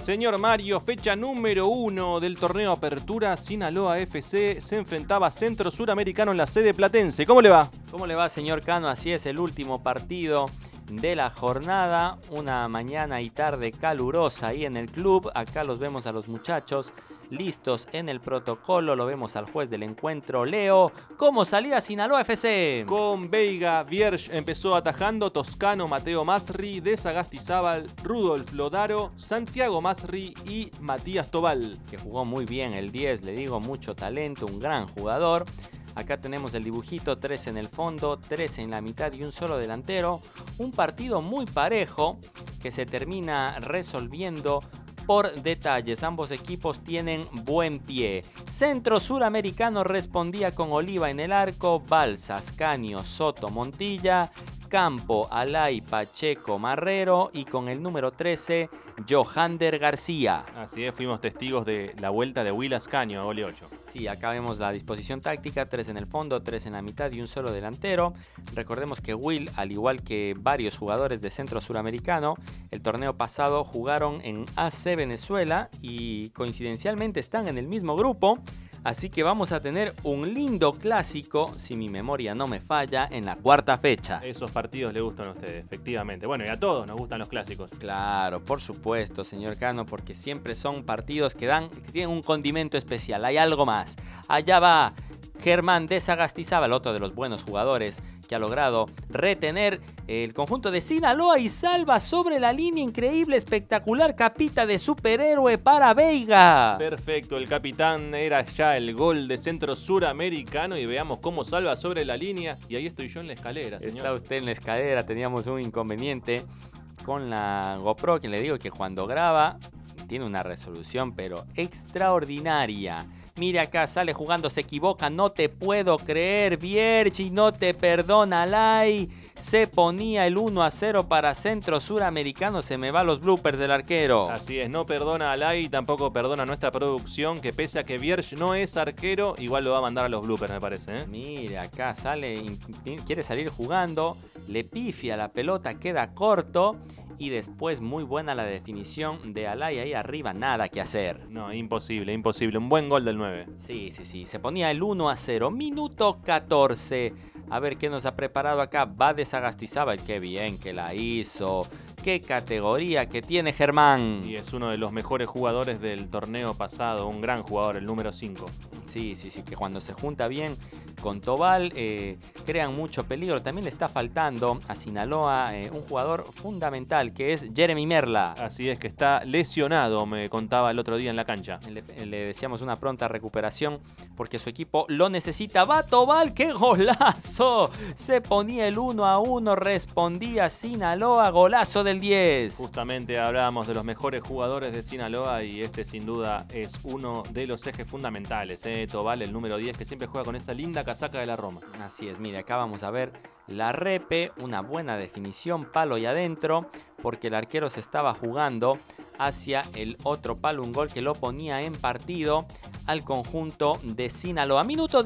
Señor Mario, fecha número 1 del torneo Apertura. Sinaloa FC se enfrentaba a Centro Suramericano en la sede platense. ¿Cómo le va? ¿Cómo le va, señor Cano? Así es, el último partido de la jornada. Una mañana y tarde calurosa ahí en el club. Acá los vemos a los muchachos listos en el protocolo. Lo vemos al juez del encuentro, Leo. ¿Cómo salía Sinaloa FC? Con Veiga, Vierge empezó atajando, Toscano, Mateo Masri, De Sagastizábal, Rudolf Lodaro, Santiago Masri y Matías Tobal. Que jugó muy bien el 10, le digo, mucho talento, un gran jugador. Acá tenemos el dibujito, 3 en el fondo, 3 en la mitad y un solo delantero. Un partido muy parejo que se termina resolviendo por detalles. Ambos equipos tienen buen pie. Centro Suramericano respondía con Oliva en el arco, Balsas, Canio, Soto, Montilla, Campo, Alay, Pacheco, Marrero y con el número 13, Johander García. Así es, fuimos testigos de la vuelta de Will Ascanio a gole 8. Sí, acá vemos la disposición táctica, 3 en el fondo, 3 en la mitad y un solo delantero. Recordemos que Will, al igual que varios jugadores de Centro Suramericano, el torneo pasado jugaron en AC Venezuela y coincidencialmente están en el mismo grupo. Así que vamos a tener un lindo clásico, si mi memoria no me falla, en la cuarta fecha. Esos partidos le gustan a ustedes, efectivamente. Bueno, y a todos nos gustan los clásicos. Claro, por supuesto, señor Cano, porque siempre son partidos que tienen un condimento especial. Hay algo más. Allá va Germán de Sagastizábal, otro de los buenos jugadores que ha logrado retener el conjunto de Sinaloa y salva sobre la línea. Increíble, espectacular capita de superhéroe para Veiga. Perfecto, el capitán era ya el gol de Centro Suramericano y veamos cómo salva sobre la línea. Y ahí estoy yo en la escalera, señor. Está usted en la escalera, teníamos un inconveniente con la GoPro, que le digo que cuando graba tiene una resolución pero extraordinaria. Mira acá, sale jugando, se equivoca, no te puedo creer, Viergi, no te perdona, Alay. Se ponía el 1-0 para Centro Suramericano, se me van los bloopers del arquero. Así es, no perdona a Alay, tampoco perdona nuestra producción, que pese a que Vierge no es arquero, igual lo va a mandar a los bloopers, me parece, ¿eh? Mira, acá sale, quiere salir jugando, le pifia la pelota, queda corto. Y después muy buena la definición de Alay ahí arriba, nada que hacer. No, imposible, imposible. Un buen gol del 9. Sí, se ponía el 1-0, minuto 14. A ver qué nos ha preparado acá. Va de Sagastizábal, qué bien que la hizo. Qué categoría que tiene Germán. Y es uno de los mejores jugadores del torneo pasado, un gran jugador, el número 5. Sí, que cuando se junta bien con Tobal crean mucho peligro. También le está faltando a Sinaloa un jugador fundamental que es Jeremy Merla. Así es, que está lesionado, me contaba el otro día en la cancha. Le deseamos una pronta recuperación porque su equipo lo necesita. ¡Va Tobal! ¡Qué golazo! Se ponía el 1-1, respondía Sinaloa, golazo del 10. Justamente hablábamos de los mejores jugadores de Sinaloa y este sin duda es uno de los ejes fundamentales, Tobal, el número 10, que siempre juega con esa linda casaca de la Roma. Así es, mire, acá vamos a ver la repe, una buena definición, palo y adentro, porque el arquero se estaba jugando hacia el otro palo, un gol que lo ponía en partido al conjunto de Sinaloa. Minuto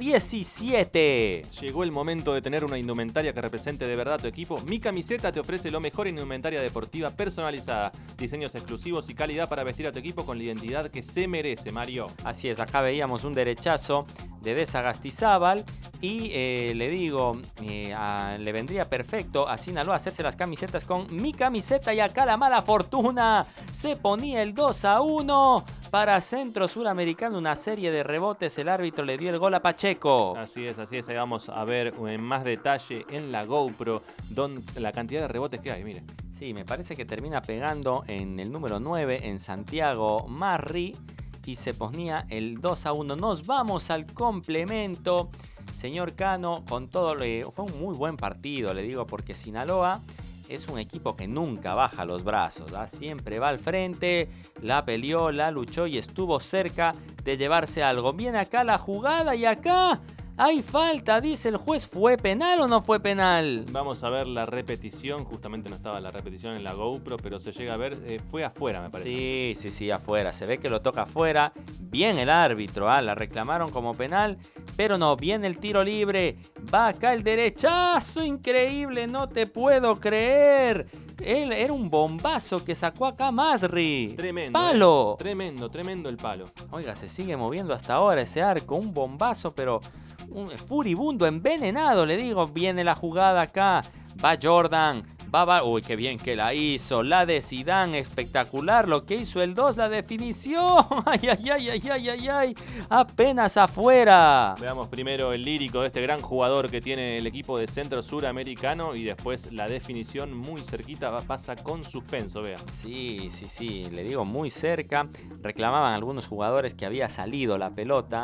17. Llegó el momento de tener una indumentaria que represente de verdad a tu equipo. Mi Camiseta te ofrece lo mejor en indumentaria deportiva personalizada, diseños exclusivos y calidad para vestir a tu equipo con la identidad que se merece, Mario. Así es, acá veíamos un derechazo de Sagastizábal y le digo, le vendría perfecto a Sinaloa hacerse las camisetas con Mi Camiseta y acá la mala fortuna, se ponía el 2-1 para Centro Suramericano, una serie de rebotes, el árbitro le dio el gol a Pacheco. Así es, ahí vamos a ver en más detalle en la GoPro la cantidad de rebotes que hay, mire. Sí, me parece que termina pegando en el número 9, en Santiago Marri, y se ponía el 2-1. Nos vamos al complemento. Señor Cano, con todo, fue un muy buen partido, le digo, porque Sinaloa es un equipo que nunca baja los brazos, ¿verdad? Siempre va al frente, la peleó, la luchó y estuvo cerca de llevarse algo. Viene acá la jugada y acá hay falta, dice el juez. ¿Fue penal o no fue penal? Vamos a ver la repetición, justamente no estaba la repetición en la GoPro, pero se llega a ver, fue afuera, me parece. Sí, afuera, se ve que lo toca afuera. Bien el árbitro, la reclamaron como penal, pero no, viene el tiro libre, va acá el derechazo, increíble, no te puedo creer. Él era un bombazo que sacó acá Masri. Tremendo. ¡Palo! Tremendo el palo. Oiga, se sigue moviendo hasta ahora ese arco. Un bombazo, pero un furibundo, envenenado, le digo. Viene la jugada acá. Va Jordan. Va. Uy, qué bien que la hizo. La de Zidane, espectacular. Lo que hizo el 2, la definición. Ay. Apenas afuera. Veamos primero el lírico de este gran jugador que tiene el equipo de Centro Suramericano y después la definición muy cerquita, pasa con suspenso, vea. Sí, le digo muy cerca. Reclamaban algunos jugadores que había salido la pelota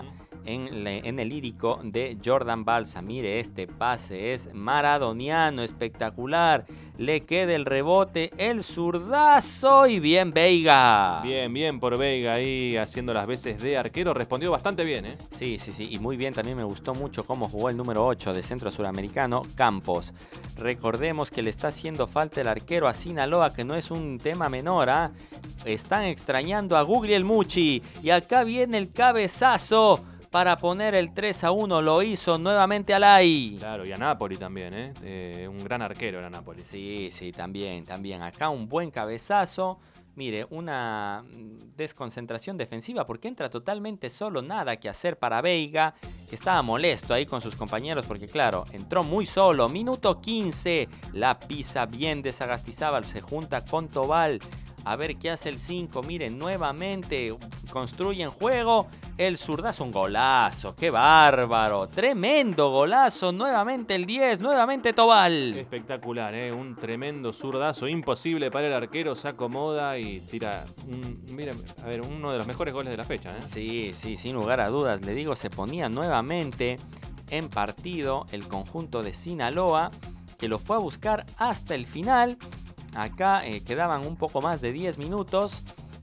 en el lírico de Jordan Balsa. Mire, este pase es maradoniano, espectacular. Le queda el rebote, el zurdazo y bien Veiga. Bien por Veiga ahí haciendo las veces de arquero. Respondió bastante bien, ¿eh? Sí, y muy bien. También me gustó mucho cómo jugó el número 8 de Centro Suramericano, Campos. Recordemos que le está haciendo falta el arquero a Sinaloa, que no es un tema menor, ¿ah? Están extrañando a Guglielmucci y acá viene el cabezazo para poner el 3-1, lo hizo nuevamente Alay. Claro, y a Napoli también, ¿eh? Un gran arquero era Napoli. Sí, también. Acá un buen cabezazo. Mire, una desconcentración defensiva porque entra totalmente solo, nada que hacer para Veiga, que estaba molesto ahí con sus compañeros porque claro, entró muy solo. Minuto 15, la pisa bien de Sagastizábal, se junta con Tobal. A ver qué hace el 5. Miren, nuevamente construyen juego. El zurdazo, un golazo. ¡Qué bárbaro! Tremendo golazo. Nuevamente el 10. Nuevamente Tobal. Espectacular, ¿eh? Un tremendo zurdazo. Imposible para el arquero. Se acomoda y tira miren, a ver, uno de los mejores goles de la fecha, ¿eh? Sí, sin lugar a dudas. Le digo, se ponía nuevamente en partido el conjunto de Sinaloa, que lo fue a buscar hasta el final. Acá quedaban un poco más de 10 minutos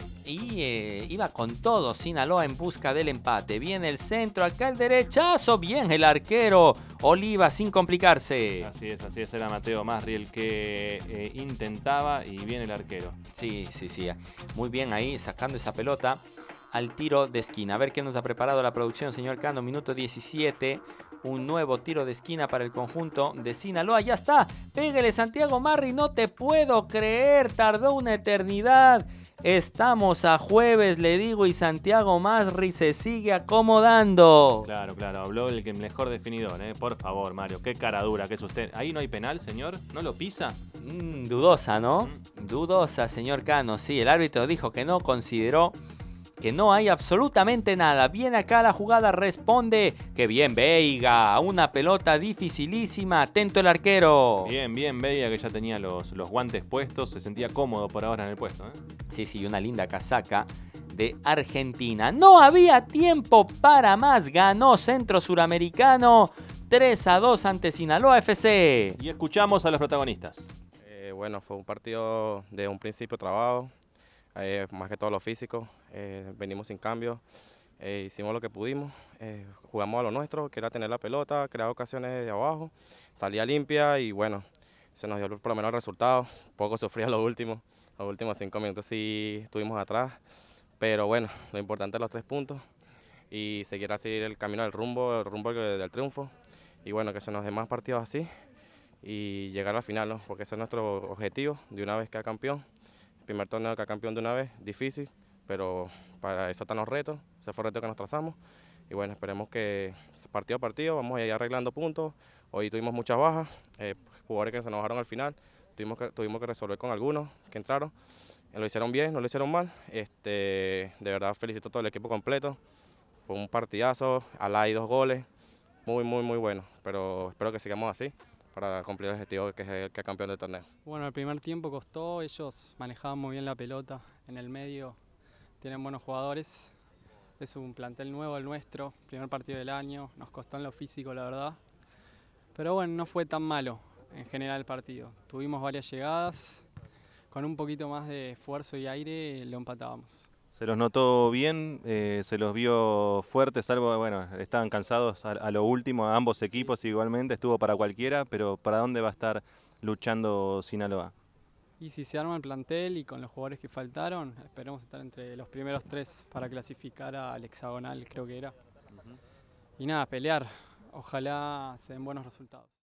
y iba con todo Sinaloa en busca del empate. Viene el centro, acá el derechazo, bien el arquero Oliva sin complicarse. Así es, era Mateo Masri el que intentaba y viene el arquero. Sí, muy bien ahí sacando esa pelota al tiro de esquina. A ver qué nos ha preparado la producción, señor Cano. Minuto 17. Un nuevo tiro de esquina para el conjunto de Sinaloa. Ya está. Pégale, Santiago Masri. No te puedo creer. Tardó una eternidad. Estamos a jueves, le digo, y Santiago Masri se sigue acomodando. Claro. Habló el que mejor definidor, ¿eh? Por favor, Mario. Qué cara dura que es usted. Ahí no hay penal, señor. ¿No lo pisa? Dudosa, ¿no? Dudosa, señor Cano. Sí, el árbitro dijo que no, consideró que no hay absolutamente nada. Viene acá la jugada, responde. ¡Qué bien Veiga! Una pelota dificilísima. Atento el arquero. Bien Veiga, que ya tenía los guantes puestos. Se sentía cómodo por ahora en el puesto, ¿eh? Sí, una linda casaca de Argentina. No había tiempo para más. Ganó Centro Suramericano 3-2 ante Sinaloa FC. Y escuchamos a los protagonistas. Bueno, fue un partido de un principio trabado. Más que todo lo físico, venimos sin cambio, hicimos lo que pudimos, jugamos a lo nuestro, que era tener la pelota, crear ocasiones de abajo, salía limpia y bueno, se nos dio por lo menos el resultado. Poco sufría los últimos 5 minutos sí estuvimos atrás, pero bueno, lo importante es los 3 puntos y seguir así el camino del rumbo del triunfo y bueno, que se nos dé más partidos así y llegar a la final, ¿no? Porque ese es nuestro objetivo de una vez que campeón. Primer torneo que campeón de una vez, difícil, pero para eso están los retos, ese fue el reto que nos trazamos y bueno, esperemos que partido a partido vamos a ir arreglando puntos. Hoy tuvimos muchas bajas, jugadores que se nos bajaron al final, tuvimos que resolver con algunos que entraron, lo hicieron bien, no lo hicieron mal, de verdad felicito a todo el equipo completo, fue un partidazo, Alay 2 goles, muy bueno, pero espero que sigamos así para cumplir el objetivo que es el que campeón del torneo. Bueno, el primer tiempo costó, ellos manejaban muy bien la pelota en el medio, tienen buenos jugadores, es un plantel nuevo el nuestro, primer partido del año, nos costó en lo físico la verdad, pero bueno, no fue tan malo en general el partido, tuvimos varias llegadas, con un poquito más de esfuerzo y aire lo empatábamos. Se los notó bien, se los vio fuertes, salvo, bueno, estaban cansados a lo último, a ambos equipos igualmente, estuvo para cualquiera, pero ¿para dónde va a estar luchando Sinaloa? Y si se arma el plantel y con los jugadores que faltaron, esperemos estar entre los primeros 3 para clasificar al hexagonal, creo que era. Y nada, pelear, ojalá se den buenos resultados.